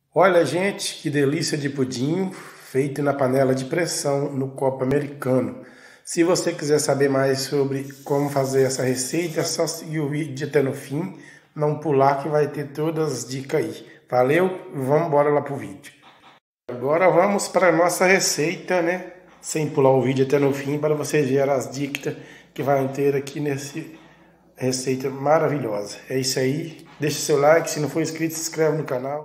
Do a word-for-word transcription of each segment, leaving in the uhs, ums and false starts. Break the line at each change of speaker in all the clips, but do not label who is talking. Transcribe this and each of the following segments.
Olha, gente, que delícia de pudim feito na panela de pressão no copo americano. Se você quiser saber mais sobre como fazer essa receita, é só seguir o vídeo até no fim, não pular que vai ter todas as dicas aí. Valeu? Vamos embora lá pro vídeo. Agora vamos para a nossa receita, né? Sem pular o vídeo até no fim, para vocês verem as dicas que vai ter aqui nesse receita maravilhosa. É isso aí. Deixa seu like, se não for inscrito, se inscreve no canal.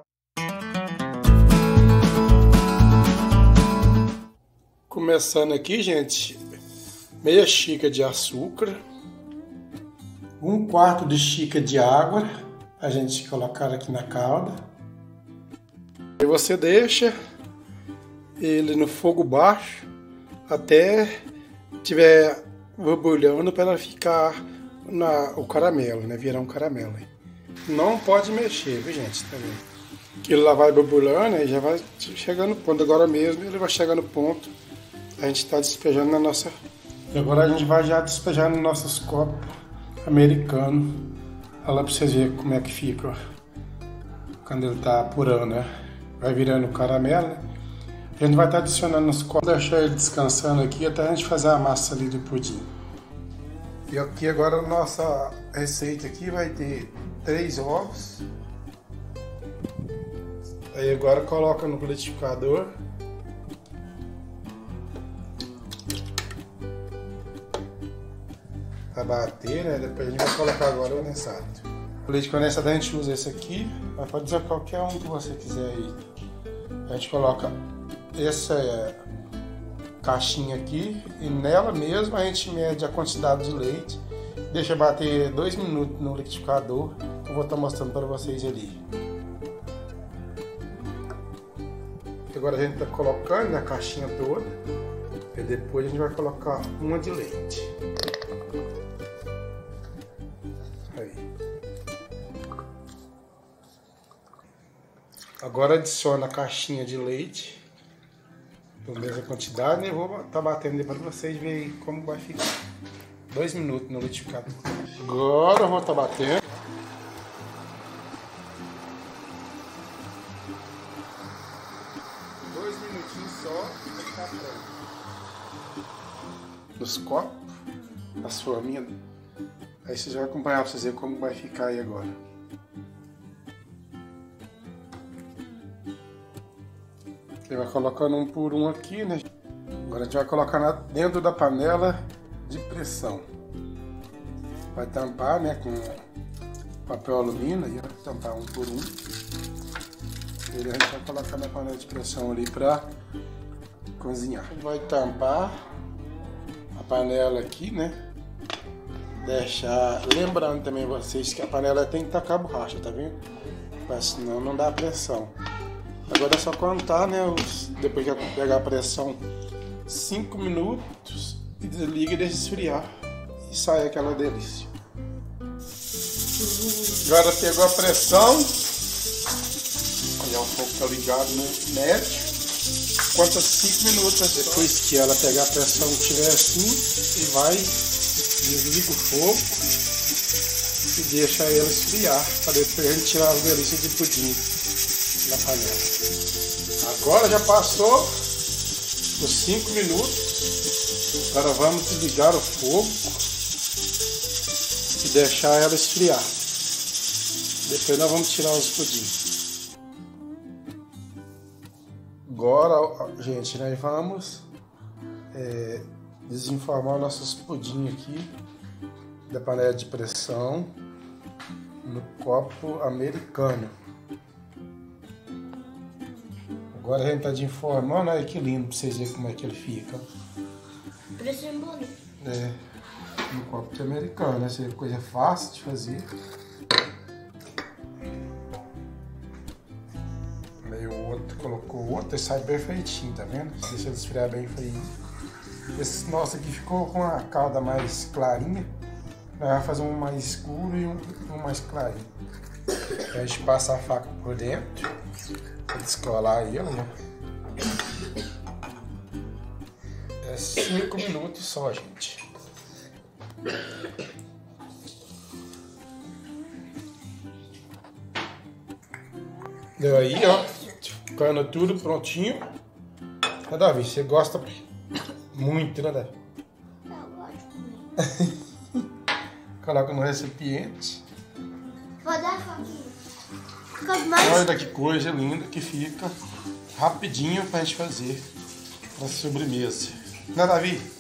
Começando aqui, gente, meia xícara de açúcar, um quarto de xícara de água, a gente colocar aqui na calda. E você deixa ele no fogo baixo até tiver borbulhando para ela ficar na, o caramelo, né? Virar um caramelo. Não pode mexer, viu, gente? Tá vendo? Ele lá vai borbulhando e já vai chegando no ponto. Agora mesmo ele vai chegar no ponto. A gente está despejando na nossa... E agora a gente vai já despejar nos nossos copos americanos. Olha lá para vocês verem como é que fica, ó. Quando ele está apurando, né? Vai virando caramelo, né? A gente vai estar tá adicionando nos copos. Vou deixar ele descansando aqui até a gente fazer a massa ali do pudim. E aqui agora a nossa receita aqui vai ter três ovos. Aí agora coloca no liquidificador. Pra bater, né? Depois a gente vai colocar agora o condensado. O leite condensado a gente usa esse aqui, mas pode usar qualquer um que você quiser aí. A gente coloca essa caixinha aqui e nela mesmo a gente mede a quantidade de leite. Deixa bater dois minutos no liquidificador. Eu vou estar mostrando para vocês ali. Agora a gente está colocando na caixinha toda. E depois a gente vai colocar uma de leite. Aí. Agora adiciona a caixinha de leite. Da mesma quantidade. E eu vou estar batendo para vocês verem como vai ficar. Dois minutos no liquidificador. Agora eu vou estar batendo. Dois minutinhos só e ficar pronto. Dos copos, das forminhas. Aí vocês vão acompanhar para vocês verem como vai ficar aí agora. Você vai colocando um por um aqui, né? Agora a gente vai colocar dentro da panela de pressão. Vai tampar, né, com papel alumínio, aí vai tampar um por um. E a gente vai colocar na panela de pressão ali para cozinhar. Vai tampar a panela aqui, né? Deixar, lembrando também vocês que a panela tem que tacar borracha, tá vendo? Porque senão não dá pressão. Agora é só contar, né? Os, depois que pegar a pressão, cinco minutos e desliga e deixa esfriar. E sai aquela delícia. Agora pegou a pressão. Olha, o fogo tá ligado no médio. Conta cinco minutos depois que ela pegar a pressão, tiver assim, e vai, desliga o fogo e deixa ela esfriar para depois a gente tirar as delícias de pudim da panela. Agora já passou os cinco minutos. Agora vamos desligar o fogo e deixar ela esfriar. Depois nós vamos tirar os pudins. Agora, gente, nós vamos é, desenformar nossos pudim aqui da panela de pressão no copo americano. Agora a gente tá desenformando, olha que lindo pra vocês verem como é que ele fica.
Parece bonito.
É, no copo americano, né? Essa é coisa fácil de fazer. Aí o outro colocou outro e sai perfeitinho, tá vendo? Deixa ele esfriar bem frio. Esse nosso aqui ficou com a calda mais clarinha. Nós vamos fazer um mais escuro e um, um mais clarinho. Aí a gente passa a faca por dentro para descolar ele, né? É cinco minutos só, gente. Deu aí, ó. ficando tudo prontinho. Né, Davi? Você gosta muito, né, Davi?
Eu gosto também.
Coloca no recipiente.
Vou dar foguinho. Fica mais...
Olha que coisa linda que fica rapidinho pra gente fazer a sobremesa. Né, Davi?